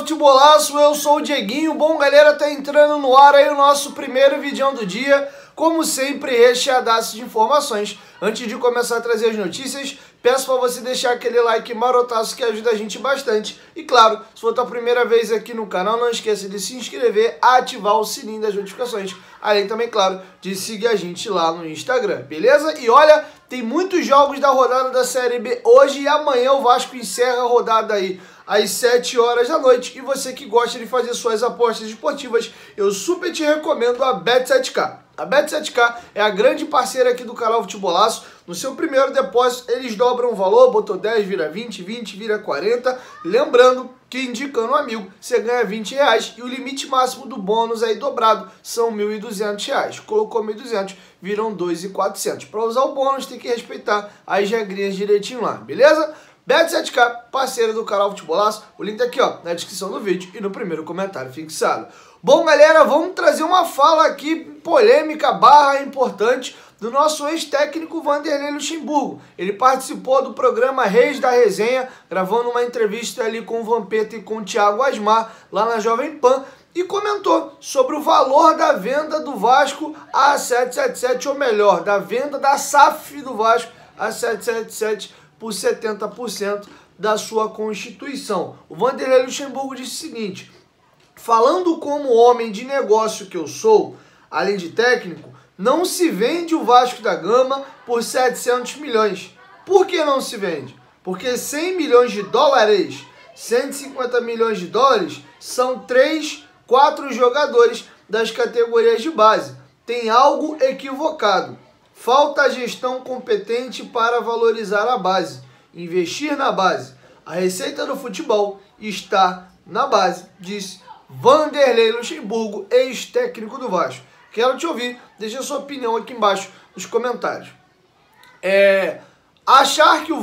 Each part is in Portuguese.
Futebolaço, eu sou o Dieguinho. Bom, galera, tá entrando no ar aí o nosso primeiro vídeo do dia, como sempre recheadaço de informações. Antes de começar a trazer as notícias, peço para você deixar aquele like marotaço que ajuda a gente bastante. E claro, se for a tua primeira vez aqui no canal, não esqueça de se inscrever, ativar o sininho das notificações. Além também, claro, de seguir a gente lá no Instagram, beleza? E olha, tem muitos jogos da rodada da Série B hoje e amanhã o Vasco encerra a rodada aí às 7 horas da noite. E você que gosta de fazer suas apostas esportivas, eu super te recomendo a Bet7k. A Bet7k é a grande parceira aqui do canal Futebolaço. No seu primeiro depósito, eles dobram o valor, botou 10, vira 20, 20, vira 40. Lembrando que indicando um amigo, você ganha R$20 e o limite máximo do bônus aí dobrado são R$1.200. Colocou 1.200, viram 2.400. Para usar o bônus, tem que respeitar as regrinhas direitinho lá, beleza? Bet7k, parceiro do canal Futebolaço, o link tá aqui ó, na descrição do vídeo e no primeiro comentário fixado. Bom, galera, vamos trazer uma fala aqui polêmica / importante do nosso ex-técnico Vanderlei Luxemburgo. Ele participou do programa Reis da Resenha, gravando uma entrevista ali com o Vampeta e com o Thiago Asmar, lá na Jovem Pan, e comentou sobre o valor da venda do Vasco a 777, ou melhor, da venda da SAF do Vasco a 777 por 70% da sua constituição. O Vanderlei Luxemburgo disse o seguinte: falando como homem de negócio que eu sou, além de técnico, não se vende o Vasco da Gama por 700 milhões. Por que não se vende? Porque 100 milhões de dólares, 150 milhões de dólares, são 3, 4 jogadores das categorias de base. Tem algo equivocado. Falta gestão competente para valorizar a base, investir na base. A receita do futebol está na base, disse Vanderlei Luxemburgo, ex-técnico do Vasco. Quero te ouvir, deixa a sua opinião aqui embaixo nos comentários. Achar que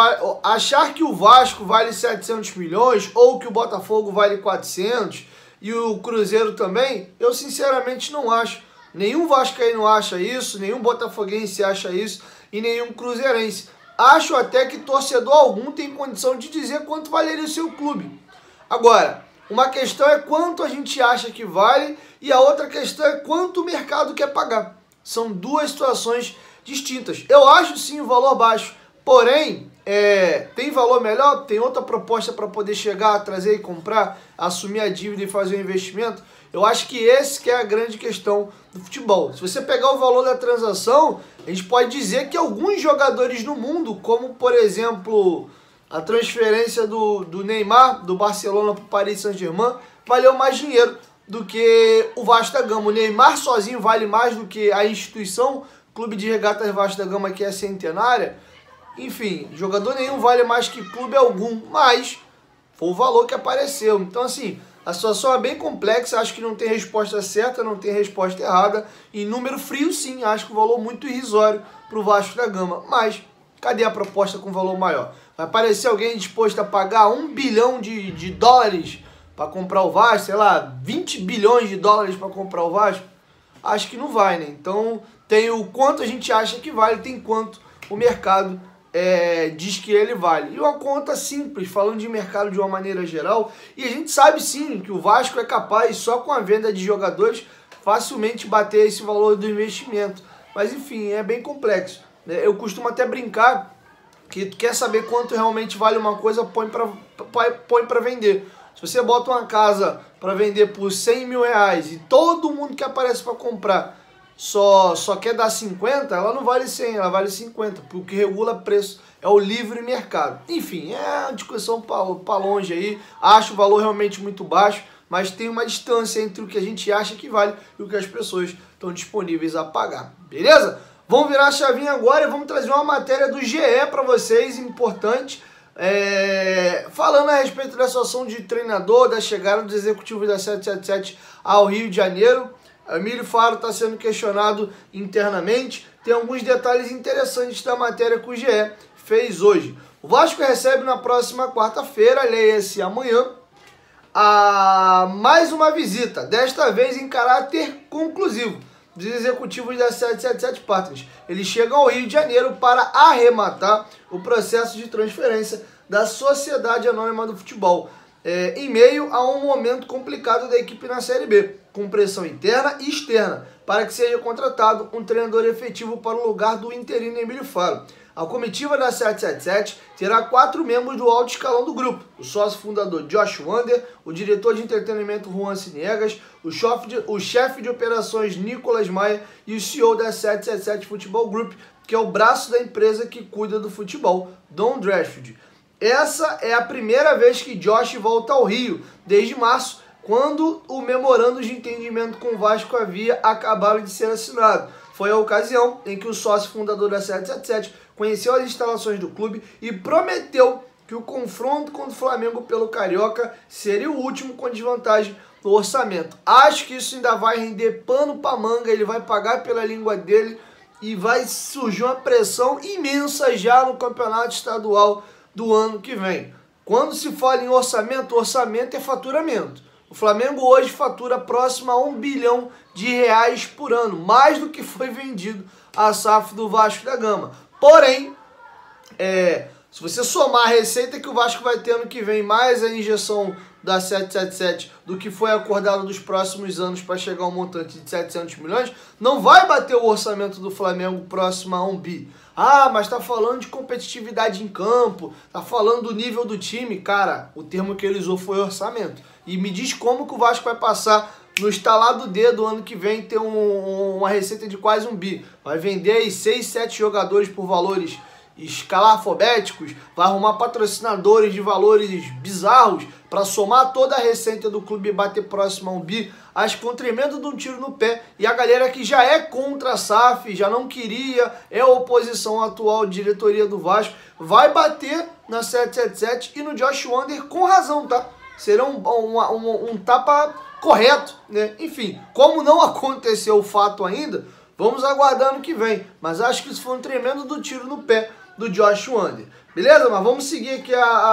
o Vasco vale 700 milhões ou que o Botafogo vale 400 e o Cruzeiro também, eu sinceramente não acho. Nenhum vascaíno acha isso, nenhum botafoguense acha isso e nenhum cruzeirense. Acho até que torcedor algum tem condição de dizer quanto valeria o seu clube. Agora, uma questão é quanto a gente acha que vale e a outra questão é quanto o mercado quer pagar. São duas situações distintas. Eu acho sim o valor baixo, porém, tem valor melhor? Tem outra proposta para poder chegar, trazer e comprar, assumir a dívida e fazer o investimento? Eu acho que esse que é a grande questão do futebol. Se você pegar o valor da transação, a gente pode dizer que alguns jogadores no mundo, como por exemplo a transferência do Neymar, do Barcelona para o Paris Saint-Germain, valeu mais dinheiro do que o Vasco da Gama. O Neymar sozinho vale mais do que a instituição, Clube de Regatas Vasco da Gama, que é centenária. Enfim, jogador nenhum vale mais que clube algum, mas foi o valor que apareceu. Então assim, a situação é bem complexa, acho que não tem resposta certa, não tem resposta errada. Em número frio, sim, acho que o valor muito irrisório para o Vasco da Gama. Mas, cadê a proposta com valor maior? Vai aparecer alguém disposto a pagar 1 bilhão de dólares para comprar o Vasco? Sei lá, 20 bilhões de dólares para comprar o Vasco? Acho que não vai, né? Então, tem o quanto a gente acha que vale, tem quanto o mercado diz que ele vale. E uma conta simples, falando de mercado de uma maneira geral, e a gente sabe sim que o Vasco é capaz, só com a venda de jogadores, facilmente bater esse valor do investimento. Mas enfim, é bem complexo, né? Eu costumo até brincar que tu quer saber quanto realmente vale uma coisa, põe para vender. Se você bota uma casa para vender por 100 mil reais e todo mundo que aparece para comprar só quer dar 50, ela não vale 100, ela vale 50, porque o que regula preço é o livre mercado. Enfim, é uma discussão para longe aí, acho o valor realmente muito baixo, mas tem uma distância entre o que a gente acha que vale e o que as pessoas estão disponíveis a pagar, beleza? Vamos virar a chavinha agora e vamos trazer uma matéria do GE para vocês, importante, falando a respeito da situação de treinador, da chegada dos executivos da 777 ao Rio de Janeiro. Emílio Faro está sendo questionado internamente. Tem alguns detalhes interessantes da matéria que o GE fez hoje. O Vasco recebe na próxima quarta-feira, leia-se amanhã, mais uma visita, desta vez em caráter conclusivo, dos executivos da 777 Partners. Eles chegam ao Rio de Janeiro para arrematar o processo de transferência da Sociedade Anônima do Futebol. em meio a um momento complicado da equipe na Série B, com pressão interna e externa, para que seja contratado um treinador efetivo para o lugar do interino Emílio Faro. A comitiva da 777 terá 4 membros do alto escalão do grupo: o sócio fundador Josh Wander, o diretor de entretenimento Juan Cinegas, o chefe de operações Nicolas Maia e o CEO da 777 Futebol Group, que é o braço da empresa que cuida do futebol, Don Drashfield. Essa é a primeira vez que Josh volta ao Rio, desde março, quando o memorando de entendimento com o Vasco havia acabado de ser assinado. Foi a ocasião em que o sócio fundador da 777 conheceu as instalações do clube e prometeu que o confronto contra o Flamengo pelo Carioca seria o último com desvantagem no orçamento. Acho que isso ainda vai render pano para manga, ele vai pagar pela língua dele e vai surgir uma pressão imensa já no campeonato estadual do ano que vem. Quando se fala em orçamento, orçamento é faturamento. O Flamengo hoje fatura próximo a R$1 bilhão por ano, mais do que foi vendido a SAF do Vasco da Gama. Porém, se você somar a receita que o Vasco vai ter ano que vem, mais a injeção da 777 do que foi acordado dos próximos anos para chegar a um montante de 700 milhões, não vai bater o orçamento do Flamengo próximo a 1 bi. Ah, mas tá falando de competitividade em campo, tá falando do nível do time. Cara, o termo que ele usou foi orçamento. E me diz como que o Vasco vai passar no estalar do dedo ano que vem ter uma receita de quase 1 bi. Vai vender aí 6, 7 jogadores por valores escalafobéticos, vai arrumar patrocinadores de valores bizarros para somar toda a receita do clube e bater próximo a 1 bi. Acho que foi um tremendo de um tiro no pé. E a galera que já é contra a SAF, já não queria, é a oposição à atual diretoria do Vasco, vai bater na 777 e no Josh Wander com razão, tá? Será um tapa correto, né? Enfim, como não aconteceu o fato ainda, vamos aguardar ano que vem. Mas acho que isso foi um tremendo do tiro no pé do Josh Wander. Beleza? Mas vamos seguir aqui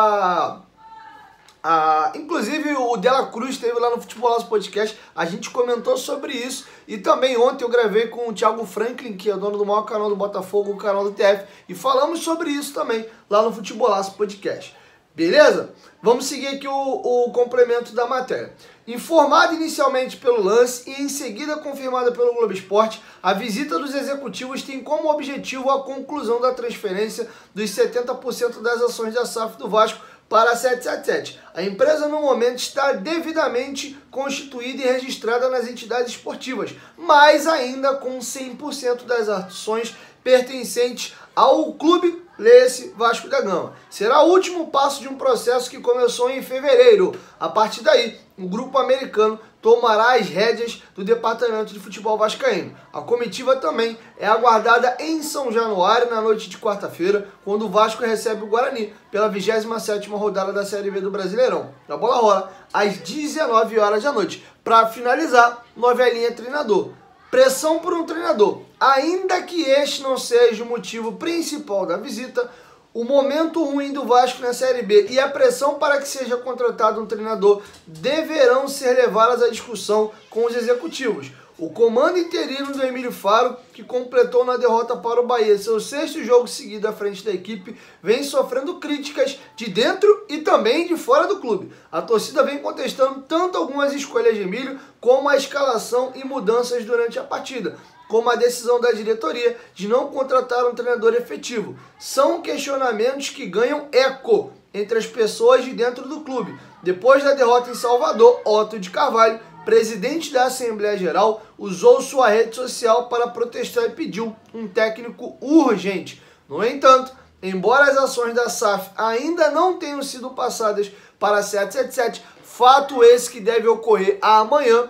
inclusive o Dela Cruz esteve lá no Futebolaço Podcast, a gente comentou sobre isso, e também ontem eu gravei com o Thiago Franklin, que é dono do maior canal do Botafogo, o canal do TF, e falamos sobre isso também lá no Futebolaço Podcast. Beleza? Vamos seguir aqui o complemento da matéria. Informado inicialmente pelo Lance e em seguida confirmada pelo Globo Esporte, a visita dos executivos tem como objetivo a conclusão da transferência dos 70% das ações da SAF do Vasco para a 777. A empresa no momento está devidamente constituída e registrada nas entidades esportivas, mas ainda com 100% das ações pertencentes ao clube, lê-se Vasco da Gama. Será o último passo de um processo que começou em fevereiro. A partir daí, o grupo americano tomará as rédeas do departamento de futebol vascaíno. A comitiva também é aguardada em São Januário na noite de quarta-feira, quando o Vasco recebe o Guarani pela 27ª rodada da Série B do Brasileirão. A bola rola às 19 horas da noite. Para finalizar, novelinha treinador. Pressão por um treinador. Ainda que este não seja o motivo principal da visita, o momento ruim do Vasco na Série B e a pressão para que seja contratado um treinador deverão ser levadas à discussão com os executivos. O comando interino do Emílio Faro, que completou na derrota para o Bahia seu 6º jogo seguido à frente da equipe, vem sofrendo críticas de dentro e também de fora do clube. A torcida vem contestando tanto algumas escolhas de Emílio, como a escalação e mudanças durante a partida, como a decisão da diretoria de não contratar um treinador efetivo. São questionamentos que ganham eco entre as pessoas de dentro do clube. Depois da derrota em Salvador, Otto de Carvalho, presidente da Assembleia Geral, usou sua rede social para protestar e pediu um técnico urgente. No entanto, embora as ações da SAF ainda não tenham sido passadas para a 777, fato esse que deve ocorrer amanhã,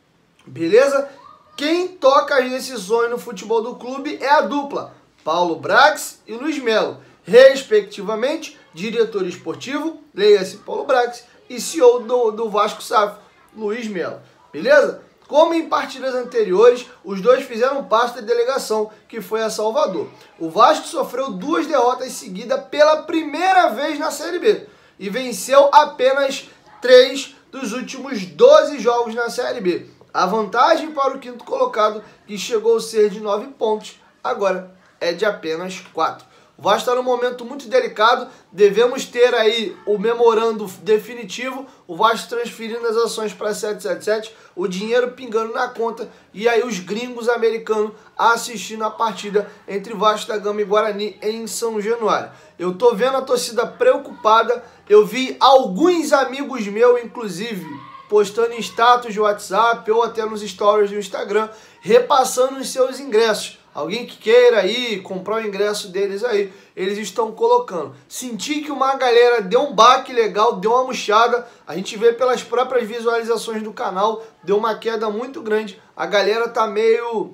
beleza? Quem toca as decisões no futebol do clube é a dupla Paulo Brax e Luiz Melo, respectivamente, diretor esportivo, leia-se Paulo Brax, e CEO do Vasco SAF, Luiz Melo, beleza? Como em partidas anteriores, os dois fizeram parte da delegação que foi a Salvador. O Vasco sofreu 2 derrotas seguidas pela primeira vez na Série B e venceu apenas 3 dos últimos 12 jogos na Série B. A vantagem para o 5º colocado, que chegou a ser de 9 pontos, agora é de apenas 4. O Vasco está num momento muito delicado, devemos ter aí o memorando definitivo, o Vasco transferindo as ações para 777, o dinheiro pingando na conta e aí os gringos americanos assistindo a partida entre Vasco da Gama e Guarani em São Januário. Eu tô vendo a torcida preocupada, eu vi alguns amigos meus, inclusive, postando em status de WhatsApp ou até nos stories do Instagram, repassando os seus ingressos. Alguém que queira aí comprar o ingresso deles aí, eles estão colocando. Senti que uma galera deu um baque legal, deu uma murchada. A gente vê pelas próprias visualizações do canal, deu uma queda muito grande. A galera tá meio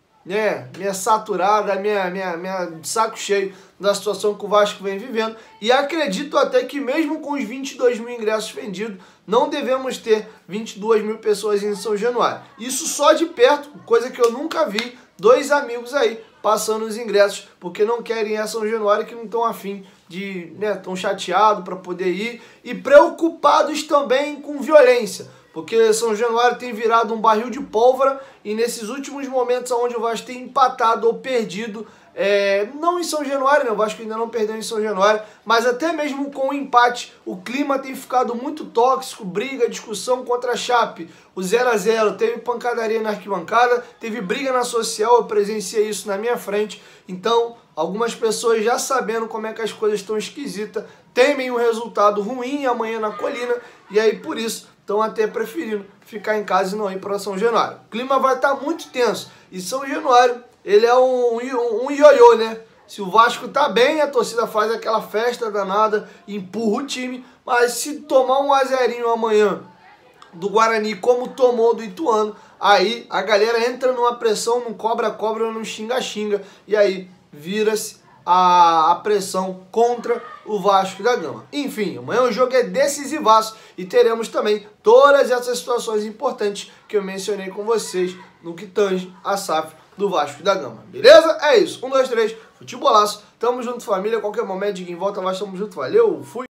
saturada, de saco cheio da situação que o Vasco vem vivendo. E acredito até que mesmo com os 22 mil ingressos vendidos, não devemos ter 22 mil pessoas em São Januário. Isso só de perto, coisa que eu nunca vi. Dois amigos aí passando os ingressos porque não querem ir a São Januário, que não estão afim de, estão chateados para poder ir e preocupados também com violência, porque São Januário tem virado um barril de pólvora e nesses últimos momentos onde o Vasco tem empatado ou perdido, não em São Januário, né? O Vasco ainda não perdeu em São Januário, mas até mesmo com o empate, o clima tem ficado muito tóxico, briga, discussão contra a Chape, o 0 a 0, teve pancadaria na arquibancada, teve briga na social, eu presenciei isso na minha frente, então algumas pessoas já sabendo como é que as coisas estão esquisitas, temem um resultado ruim amanhã na Colina, e aí por isso estão até preferindo ficar em casa e não ir para São Januário. O clima vai estar muito tenso, e São Januário, ele é um ioiô, né? Se o Vasco tá bem, a torcida faz aquela festa danada, empurra o time, mas se tomar um azerinho amanhã do Guarani, como tomou do Ituano, aí a galera entra numa pressão, num cobra-cobra, num xinga-xinga, e aí vira-se a pressão contra o Vasco da Gama. Enfim, amanhã o jogo é decisivaço e teremos também todas essas situações importantes que eu mencionei com vocês no que tange a SAF do Vasco da Gama. Beleza? É isso. 1, 2, 3, futebolaço. Tamo junto, família. Qualquer momento, de quem volta, nós tamo junto. Valeu, fui!